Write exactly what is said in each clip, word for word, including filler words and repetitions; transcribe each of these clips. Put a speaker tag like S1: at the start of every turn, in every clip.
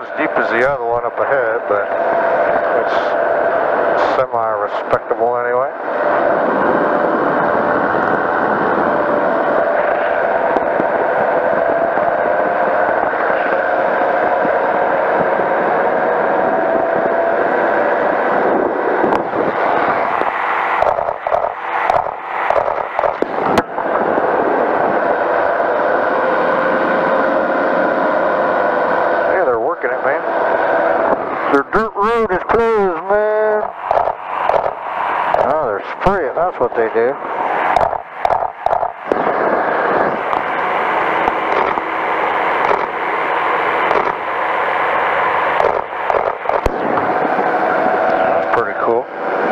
S1: as deep as the other one up ahead, but it's semi-respectable anyway. Their dirt road is closed, man. Oh, they're spraying. That's what they do. That's pretty cool.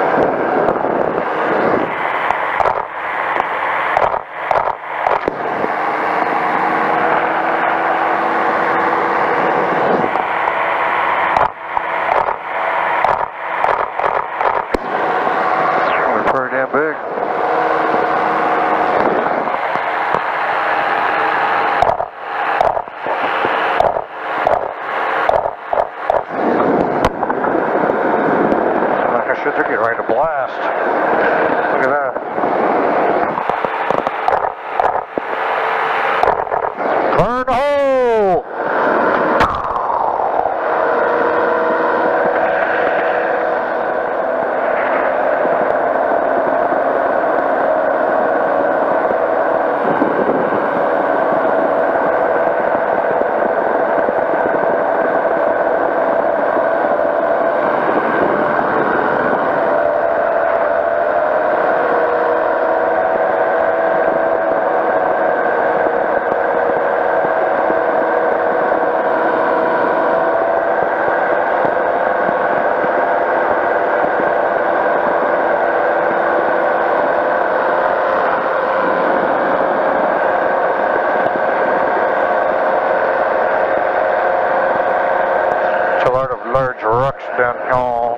S1: Shit, they're getting ready to blast. Look at that. Burn a hole! A lot of large rocks down here.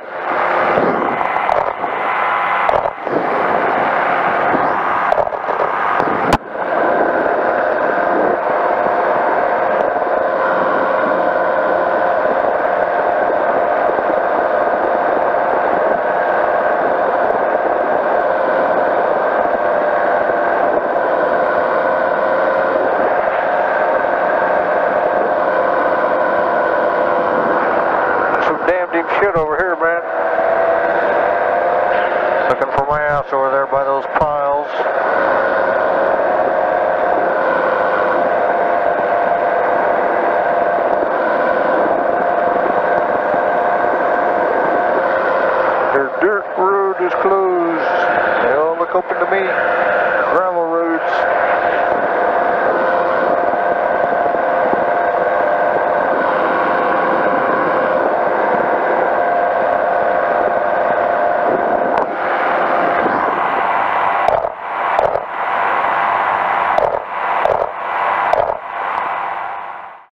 S1: Damn deep shit over here, man. Looking for my ass over there by those piles. Their dirt road is closed. They all look open to me. Gravel roads.